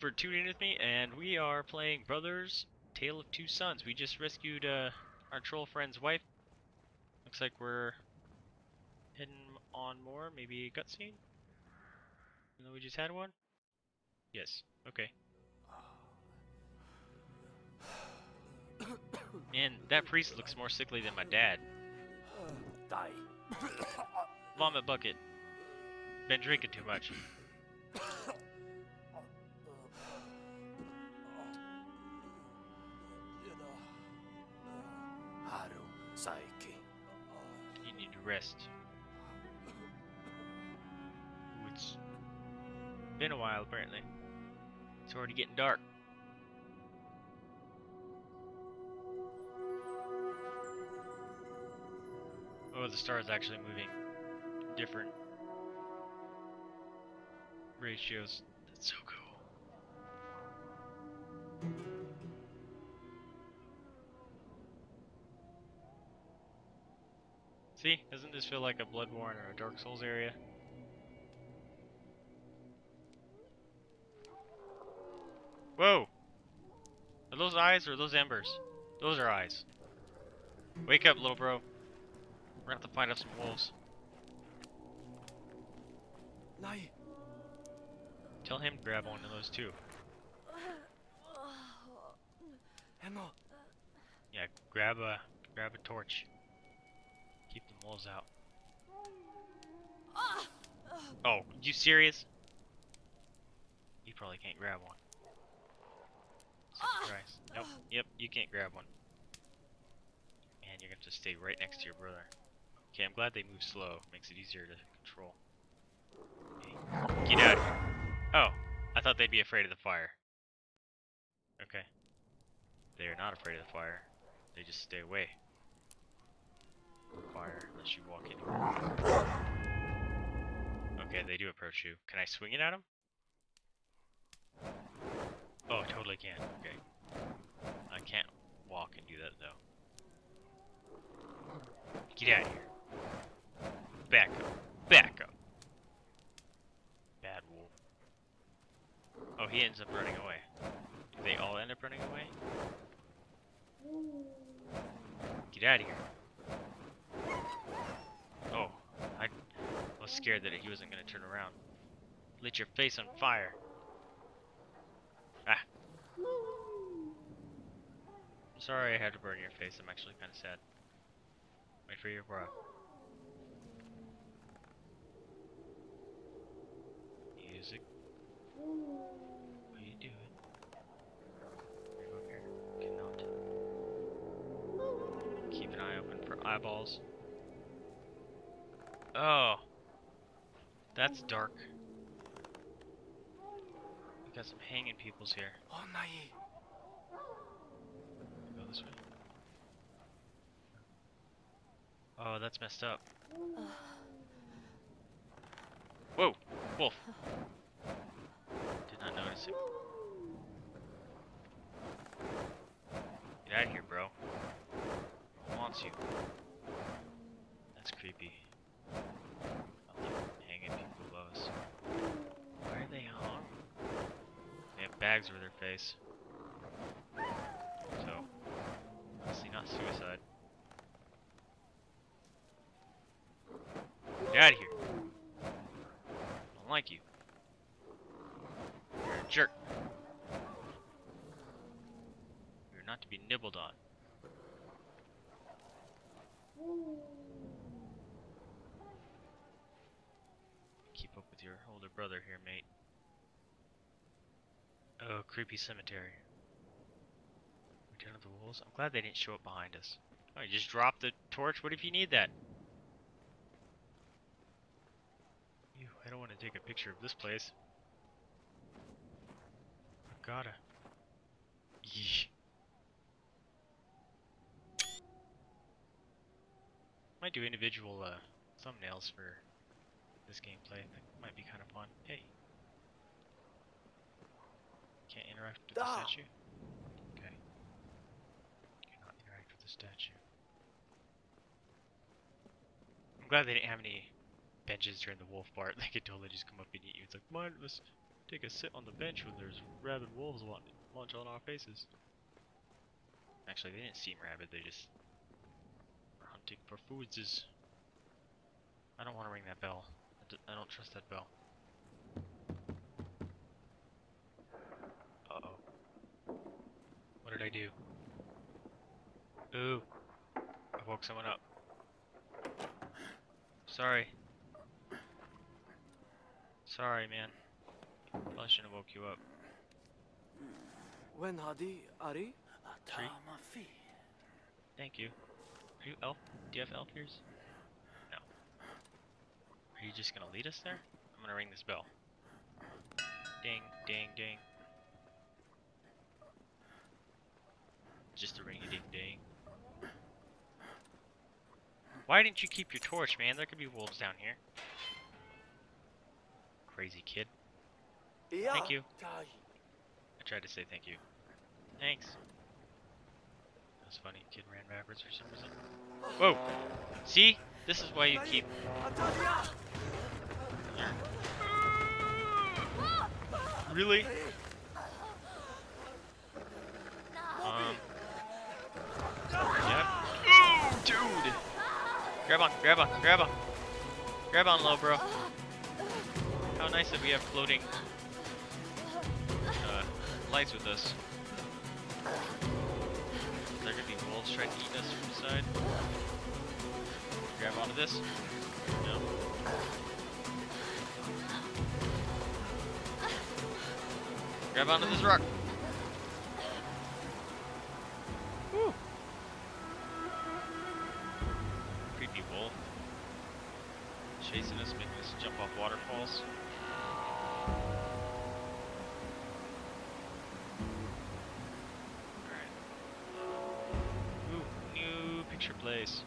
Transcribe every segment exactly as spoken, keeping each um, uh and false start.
for tuning in with me, and we are playing Brothers Tale of Two Sons. We just rescued uh, our troll friend's wife. Looks like we're heading on more, maybe a cutscene? Even though we just had one? Yes, okay. Man, that priest looks more sickly than my dad. Die. Vomit bucket. Been drinking too much. Haru Saiki. You need to rest. Ooh, it's been a while, apparently. It's already getting dark. Oh, the star is actually moving different ratios. That's so cool. See, doesn't this feel like a Bloodborne or a Dark Souls area? Whoa! Are those eyes or are those embers? Those are eyes. Wake up, little bro. We're gonna have to find us some wolves. Nai. Tell him to grab one of those too. Hemo. Yeah, grab a grab a torch. Keep the wolves out. Oh, you serious? You probably can't grab one. Christ. Nope. Yep, you can't grab one. Man, you're gonna have to stay right next to your brother. Okay, I'm glad they move slow. Makes it easier to control. Okay. Get out of here. Oh, I thought they'd be afraid of the fire. Okay. They are not afraid of the fire. They just stay away from fire unless you walk into it. Okay, they do approach you. Can I swing it at them? Oh, I totally can. Okay. I can't walk and do that though. Get out of here. Back up. Back up. Bad wolf. Oh, he ends up running away. Do they all end up running away? Get out of here. Oh, I was scared that he wasn't going to turn around. Lit your face on fire. Ah. I'm sorry I had to burn your face. I'm actually kind of sad. Wait for your bro. Music. What are you doing? Are you up here? Cannot. Keep an eye open for eyeballs. Oh. That's dark. We got some hanging peoples here. Oh, Nai. Go this way. Oh, that's messed up. Whoa! Wolf! Did not notice him. Get out of here, bro. Who wants you? That's creepy. I love hanging people above us. Why are they hung? They have bags over their face. So, obviously not suicide. Get out of here. I don't like you. You're a jerk. You're not to be nibbled on. Keep up with your older brother here, mate. Oh, creepy cemetery. Return of the Wolves. I'm glad they didn't show up behind us. Oh, you just dropped the torch? What if you need that? Ew, I don't want to take a picture of this place. I gotta. Yeesh. Might do individual uh, thumbnails for this gameplay. That might be kind of fun. Hey. Can't interact with the Ah. statue? Okay. Cannot interact with the statue. I'm glad they didn't have any benches during the wolf part. They could totally just come up and eat you. It's like, mindless. Take a sit on the bench when there's rabid wolves want lunch on our faces. Actually, they didn't seem rabid, they just were hunting for foods. I don't want to ring that bell. I, d I don't trust that bell. Uh-oh. What did I do? Ooh. I woke someone up. Sorry. Sorry, man. Probably shouldn't have woke you up. When Hadi Ari? Tree? Thank you. Are you elf? Do you have elf ears? No. Are you just gonna lead us there? I'm gonna ring this bell. Ding, ding, ding. Just a ringy ding ding. Why didn't you keep your torch, man? There could be wolves down here. Crazy kid. Thank you. I tried to say thank you. Thanks. That was funny. Kid ran backwards for some reason. Whoa! See? This is why you keep... Really? Um... Yep. Ooh, dude! Grab on, grab on, grab on! Grab on, low bro. How nice that we have floating uh, lights with us. Is there gonna be wolves trying to eat us from the side? Grab onto this? No. Grab onto this rock. Woo! Creepy wolf. Chasing us, making us jump off waterfalls. Picture place.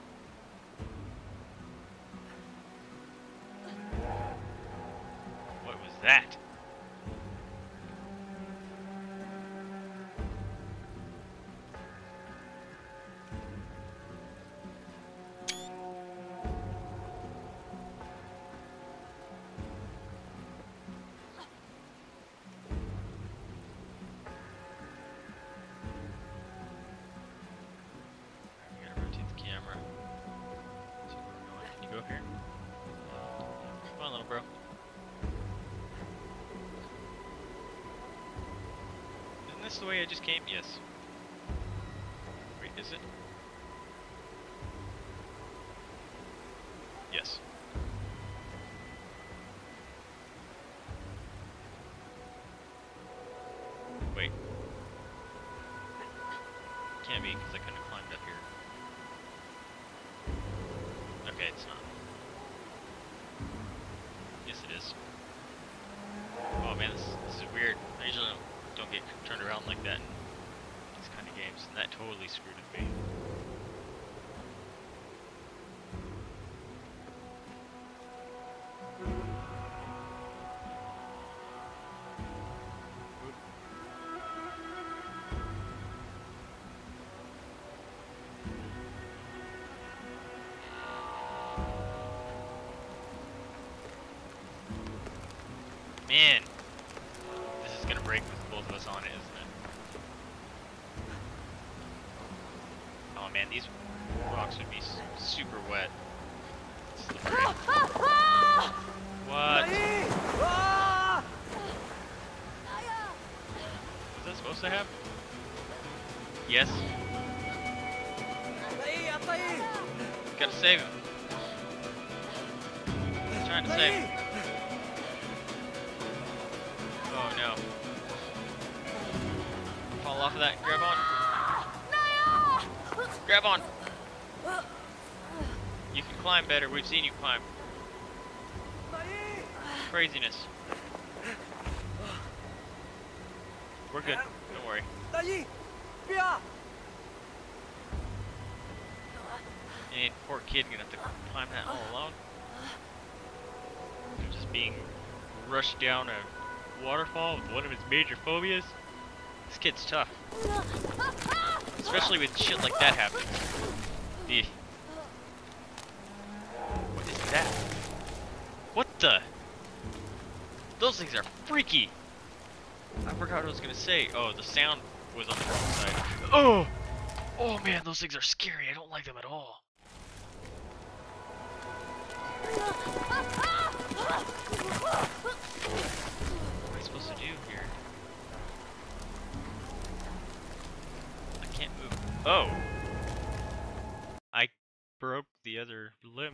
What was that? Is this the way I just came? Yes. Wait, is it? Yes. Wait. Can't be, because I couldn't have climbed up here. Okay, it's not. Yes, it is. Oh man, this, this is weird. I usually don't don't get turned around like that in these kind of games, and that totally screwed with me. Man, this is gonna break with both of us on it, isn't it? Oh man, these rocks would be s super wet. Slippery. What? Was that supposed to happen? Yes. Gotta save him. I'm trying to save him. Oh no. Fall off of that and grab on. Grab on. You can climb better. We've seen you climb. Craziness. We're good. Don't worry. And poor kid gonna have to climb that all alone. Just being rushed down a waterfall with one of his major phobias. This kid's tough. Especially with shit like that happening. The... What is that? What the? Those things are freaky! I forgot what I was gonna say. Oh, the sound was on the wrong side. Oh! Oh man, those things are scary. I don't like them at all. What am I supposed to do here? I can't move. Oh! I broke the other limb.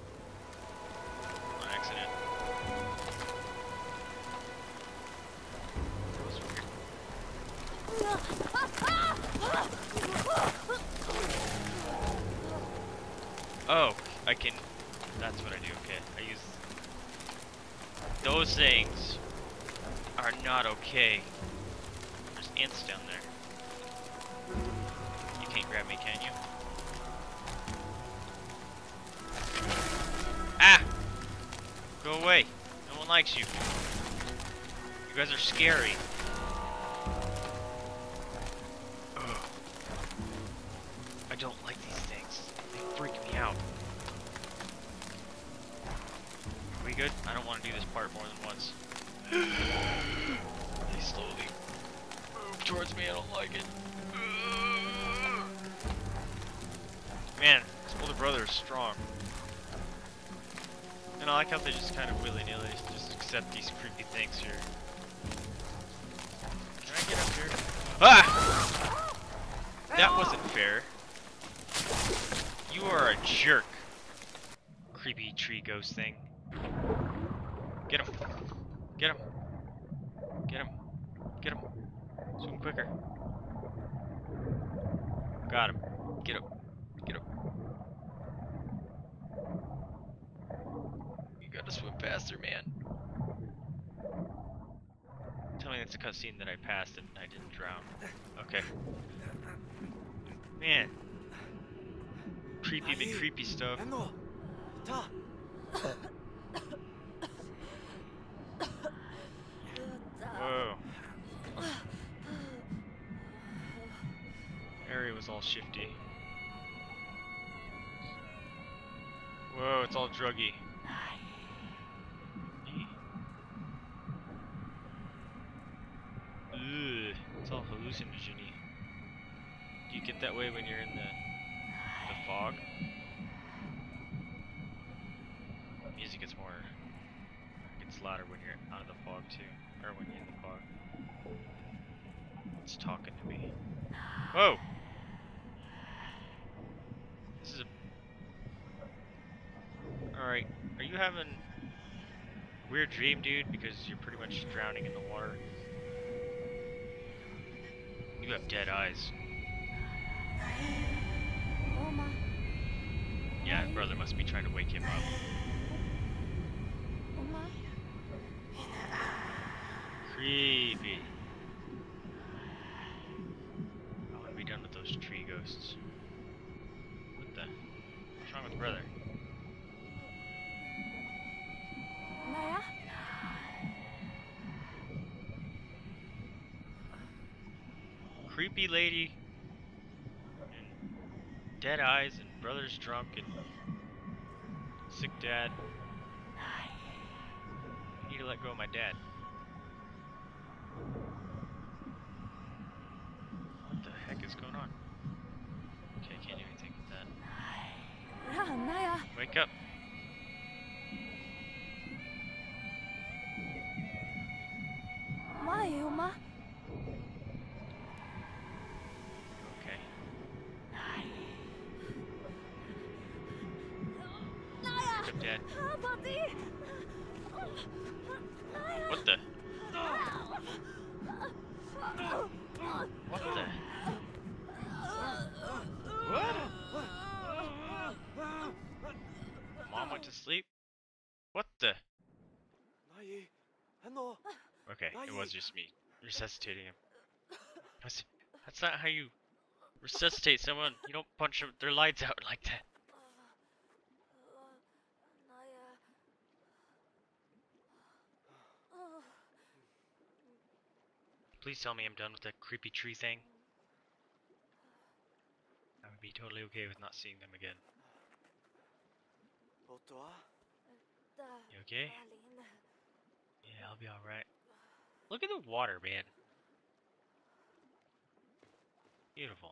On accident. That was weird. Oh, I can... That's what I do, okay. I use... Those things are not okay. There's ants down there. You can't grab me, can you? Ah! Go away. No one likes you. You guys are scary. Ugh. I don't like these things. They freak me out. Are we good? I don't want to do this part more than once. They slowly move towards me. I don't like it. Man, this older brother is strong. And I like how they just kind of willy-nilly just accept these creepy things here. Can I get up here? Ah! That wasn't fair. You are a jerk. Creepy tree ghost thing. Get him. Get him. Get him. Get him. Swim quicker. Got him. Get up. Get up. You gotta swim faster, man. Tell me that's a cutscene that I passed and I didn't drown. Okay. Man. Creepy, big creepy stuff. Whoa. Area was all shifty. Whoa, it's all druggy. Ugh, it's all hallucinogeny. Do you get that way when you're in the the fog? Music gets more gets louder when you're out of the fog too, or when you're in the fog. It's talking to me. Whoa! This is a. All right, are you having a weird dream, dude? Because you're pretty much drowning in the water. You have dead eyes. Yeah, his brother must be trying to wake him up. Creepy. I want to be done with those tree ghosts. What the? What's wrong with brother? Creepy lady, and dead eyes, and brother's drunk, and sick dad. I need to let go of my dad. What the heck is going on? Okay, I can't do anything with that. Wake up. Okay. Wake up, Dad. What the? What the? What? Mom went to sleep? What the? Okay, it was just me resuscitating him. That's, that's not how you resuscitate someone. You don't punch them, their lights out like that. Please tell me I'm done with that creepy tree thing. I would be totally okay with not seeing them again. You okay? Yeah, I'll be alright. Look at the water, man. Beautiful.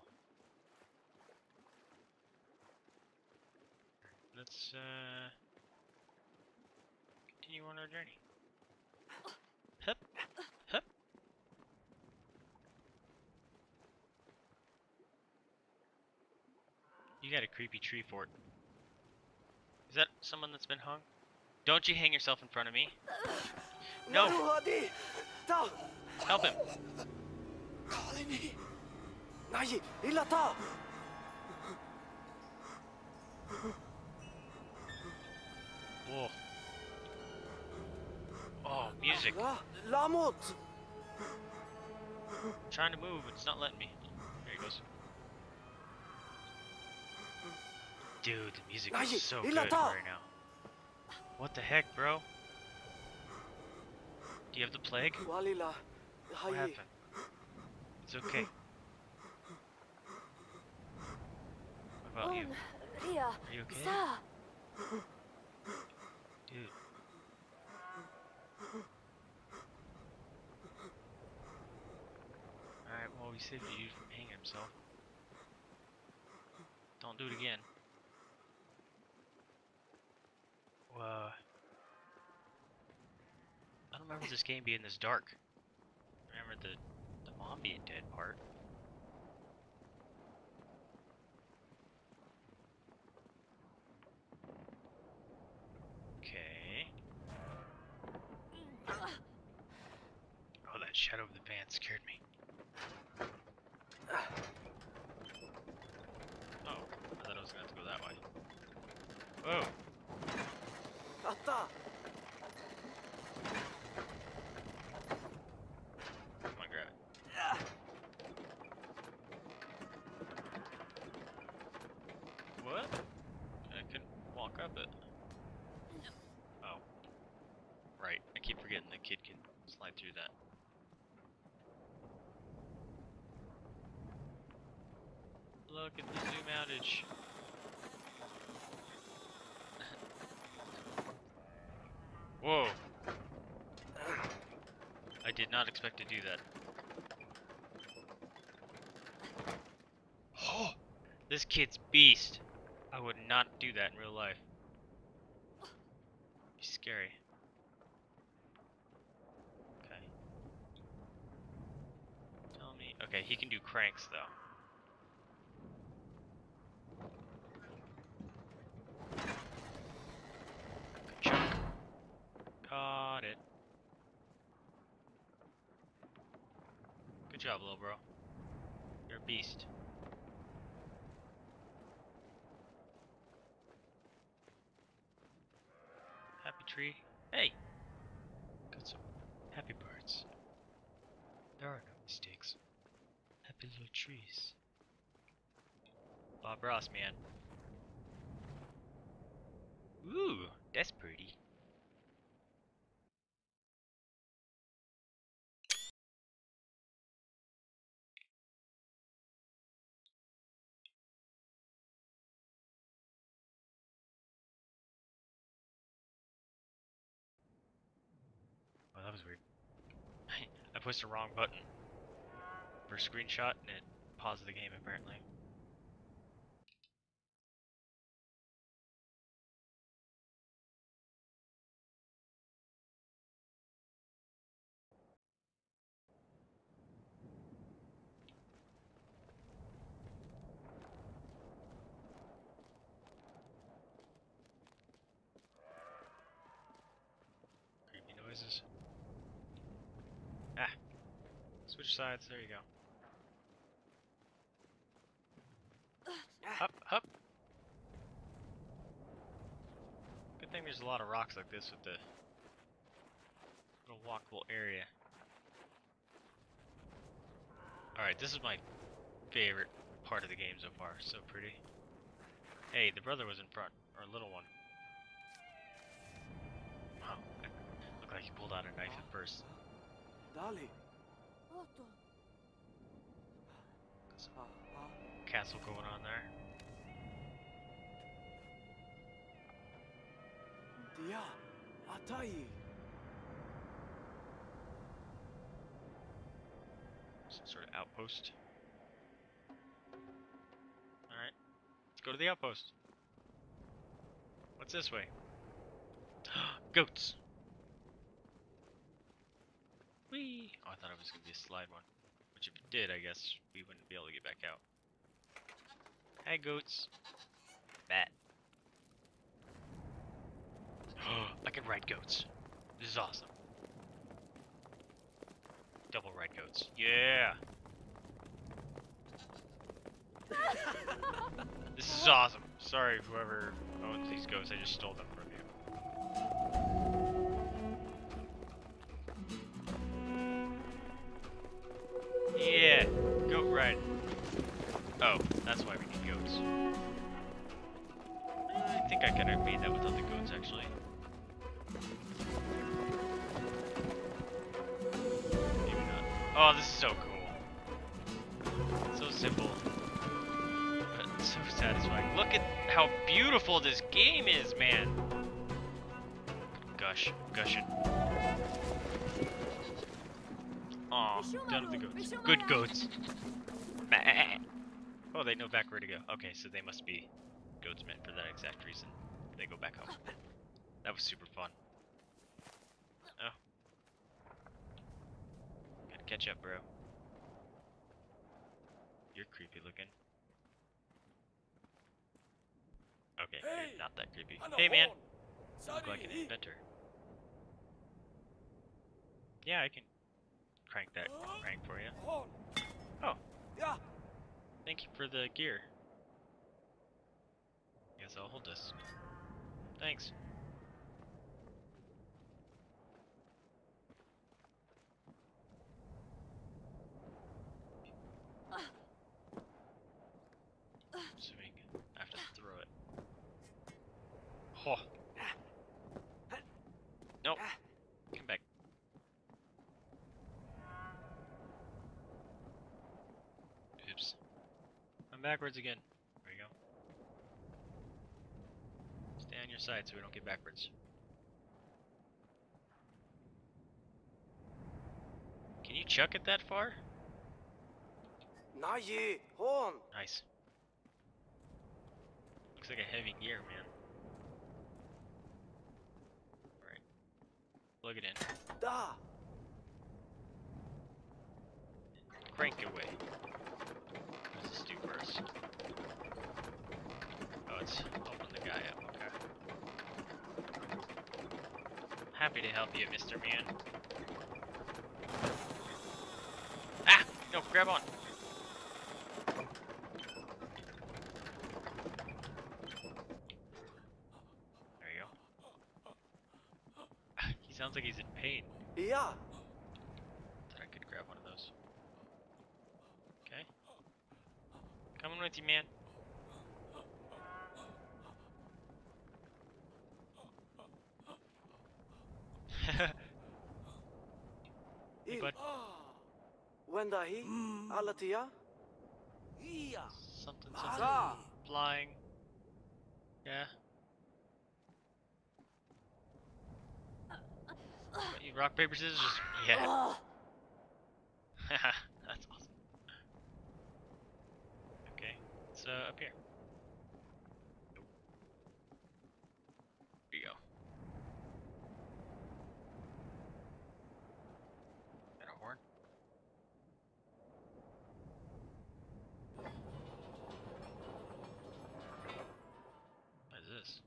Let's uh continue on our journey. Hup, hup. You got a creepy tree fort. Is that someone that's been hung? Don't you hang yourself in front of me. No! Naruhadi! Ta! Help him! Kalini! Nai! Ilata! Whoa. Oh, music. La! Lamot! I'm trying to move, it's not letting me. There he goes. Dude, the music is so good right now. What the heck, bro? Do you have the plague? Walila! What happened? It's okay. What about you? Ria, Are you okay? Sa. Dude. Alright, well, we saved you from hanging himself. Don't do it again. Uh, I don't remember this game being this dark. I remember the, the mom being dead part. Okay. Oh, that shadow of the van scared me. Oh, I thought I was gonna have to go that way. Whoa! Ata! Come on, grab it. What? I couldn't walk up it. Oh. Right, I keep forgetting the kid can slide through that. Look at the zoom outage. Whoa. I did not expect to do that. Oh, this kid's beast. I would not do that in real life. He's scary. Okay. Tell me. Okay, he can do cranks though. Good job. Caught it. Good job, little bro. You're a beast. Happy tree. Hey! Got some happy birds. There are no mistakes. Happy little trees. Bob Ross, man. Ooh, that's pretty. Oh, that was weird. I pushed the wrong button for screenshot and it paused the game apparently. Creepy noises. Ah! Switch sides, there you go. Up, up! Good thing there's a lot of rocks like this with the little walkable area. Alright, this is my favorite part of the game so far. So pretty. Hey, the brother was in front, or little one. Wow, looked like he pulled out a knife at first. Dali! Otto. Castle going on there. Dia! Atai! outpost. Alright. Let's go to the outpost. What's this way? Goats! Whee! Oh, I thought it was gonna be a slide one. Which if it did, I guess we wouldn't be able to get back out. Hi, goats. Bat. I can ride goats. This is awesome. Double ride goats. Yeah! This is awesome. Sorry, whoever owns these goats, I just stole them from you. Yeah! Goat ride. Oh, that's why we need goats. I think I could have made that without the goats, actually. Maybe not. Oh, this is so cool. So simple. But so satisfying. Look at how beautiful this game is, man! Gush. Gushing. Aw, done with the goats. Good goats. Oh, they know back where to go. Okay, so they must be goats meant for that exact reason. They go back home. That was super fun. Oh. Gotta catch up, bro. You're creepy looking. Okay, Hey, you're not that creepy. Ano Hey, man. hon? You look like an Sari. inventor. Yeah, I can crank that crank for you. Hon. Oh. Yeah. Thank you for the gear. Guess I'll hold this. Thanks. Assuming I have to throw it. Oh. Nope. Come back. Oops. I'm backwards again. There you go. Stay on your side so we don't get backwards. Can you chuck it that far? Naye. Hon. Nice. Looks like a heavy gear, man. Alright. Plug it in. Da. Crank away. What does this do first? Oh, it's open the guy up. Okay. Happy to help you, Mister Man. Ah! No, grab on. There you go. He sounds like he's in pain. Yeah. Thought I could grab one of those. Okay. Coming with you, man. Hey, Il. bud. Wenda hi. Alatia. Iya. Something, Mali. something. Flying. Yeah. What, you rock, paper, scissors? Just, yeah. That's awesome. Okay, it's uh, up here. Nope. Here you go. Got a horn? What is this?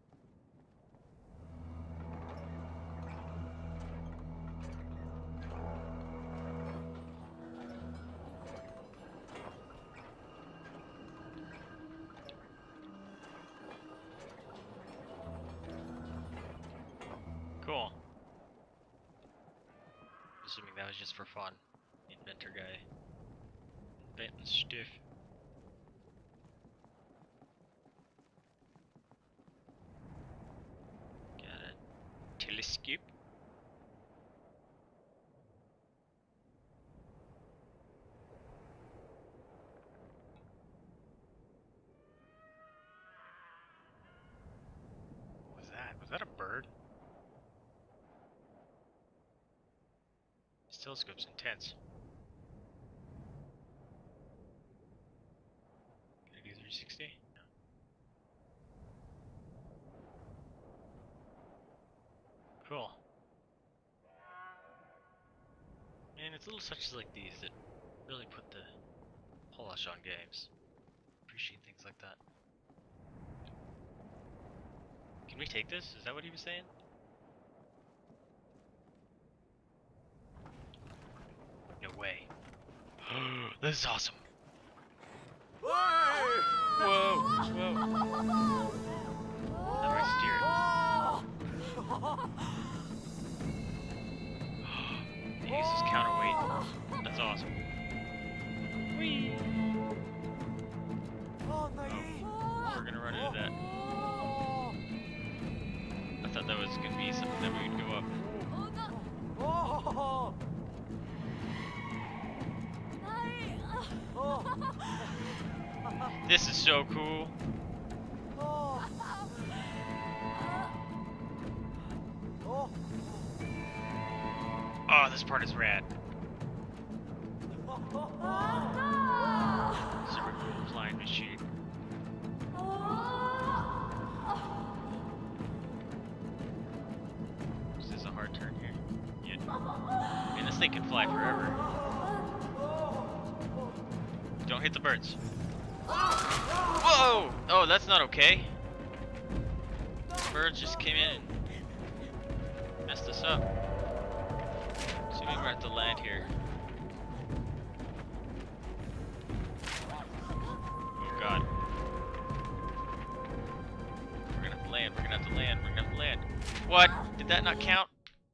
Cool. Assuming that was just for fun. Inventor guy. Inventing stuff. Got a telescope. What was that? Was that a bird? This telescope's intense. three sixty? No. Cool. And it's little touches like these that really put the polish on games. Appreciate things like that. Can we take this? Is that what he was saying? No way. This is awesome. Whoa! Whoa! How do I steer it? He uses counterweight. That's awesome. Whee! Oh, Oh, we're gonna run into that. I thought that was gonna be something that we would go up. oh, oh, This is so cool. oh, oh, Oh, this part is rad. Super cool flying machine. This is a hard turn here. Yeah. And this thing can fly forever. Don't hit the birds. Whoa! Oh, that's not okay. Birds just came in and messed us up. So maybe we're at the land here. Oh god. We're gonna have to land, we're gonna have to land, we're gonna have to land. What? Did that not count?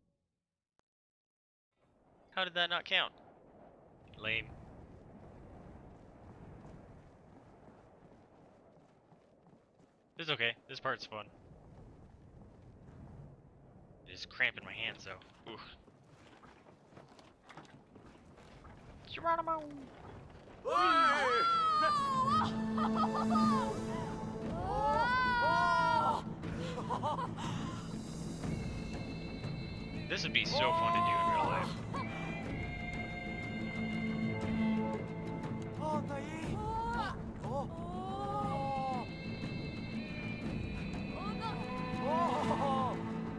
How did that not count? Lame. This is okay. This part's fun. It is cramping my hands though. Oof. Geronimo! This would be so fun to do in real life. oh, nahi. Oh, oh,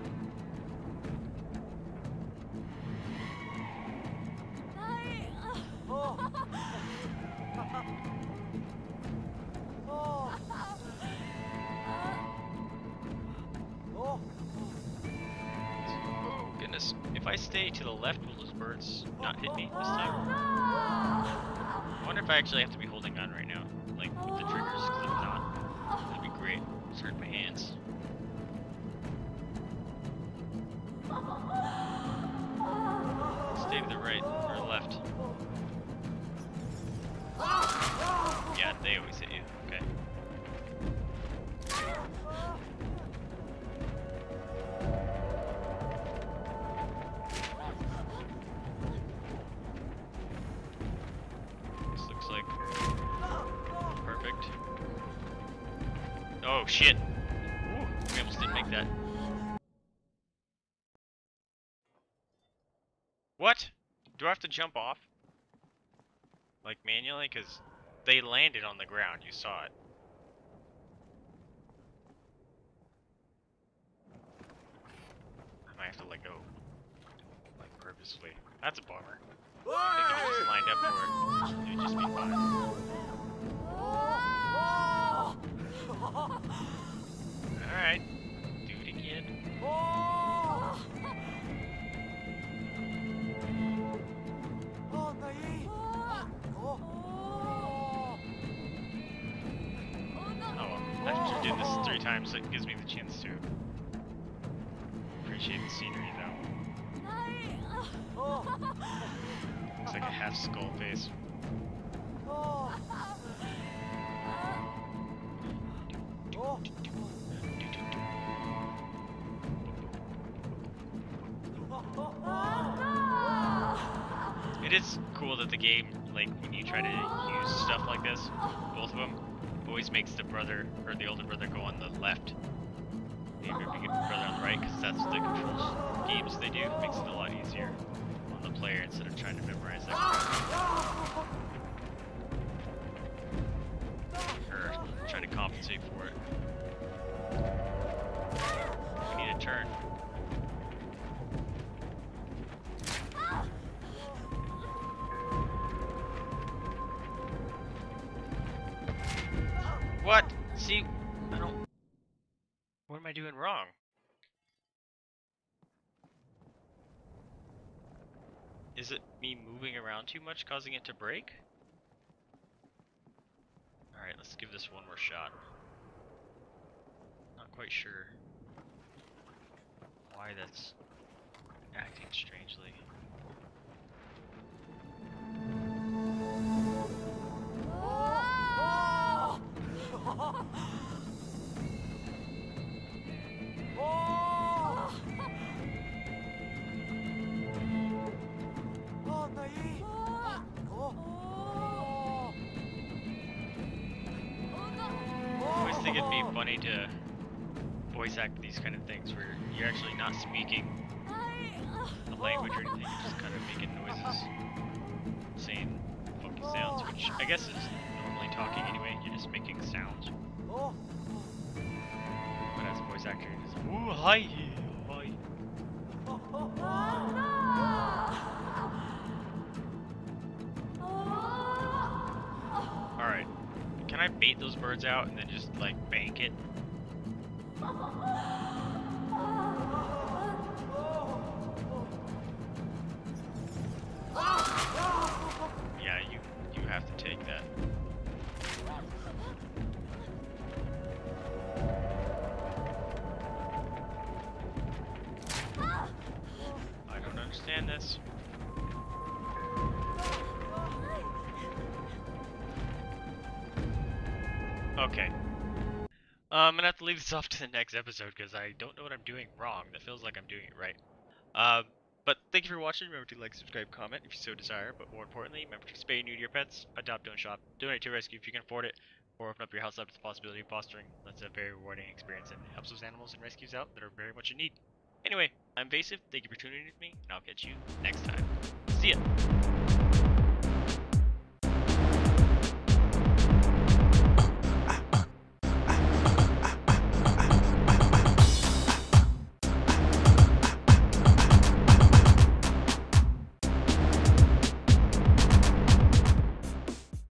oh, oh, oh. Oh goodness. If I stay to the left, will those birds not hit me this time? I wonder if I actually have to be holding on right now. Like with the triggers, because if not, that'd be great. It's hurt my hands. Stay to the right or left. Yeah, they always hit you. Okay. This looks like perfect. Oh shit! Ooh, we almost didn't make that. What? Do I have to jump off? Like manually? Because they landed on the ground, you saw it. I might have to let go. Like purposefully. That's a bummer. I think if I just lined up for it, it would just be fine. Alright. Do it again. Oh, nahi. Oh, Oh well. After doing this three times, it gives me the chance to appreciate the scenery though. oh, Looks like a half skull face. oh, oh. It is cool that the game, like, when you try to use stuff like this, both of them, always makes the brother, or the older brother, go on the left. The younger brother on the right, because that's the controls games they do. It makes it a lot easier on the player instead of trying to memorize that crap. Or compensate for it. We need a turn. What? See, I don't... What am I doing wrong? Is it me moving around too much causing it to break? Alright, let's give this one more shot. Not quite sure why that's acting strangely. I always think it'd be funny to voice act these kind of things where you're actually not speaking a language or anything, you're just kind of making noises, saying funky sounds, which I guess is normally talking anyway, you're just making sounds. But as a voice actor, you're just, ooh, hi, hi. Alright, can I bait those birds out and then just, like, bank it? Yeah, you, you have to take that. I don't understand this. Okay. Uh, I'm gonna have to leave this off to the next episode because I don't know what I'm doing wrong. That feels like I'm doing it right. Um, but thank you for watching. Remember to like, subscribe, comment if you so desire. But more importantly, remember to spay and neuter your pets, adopt, don't shop, donate to a rescue if you can afford it, or open up your house up to the possibility of fostering. That's a very rewarding experience and helps those animals and rescues out that are very much in need. Anyway, I'm Vaesive. Thank you for tuning in with me, and I'll catch you next time. See ya!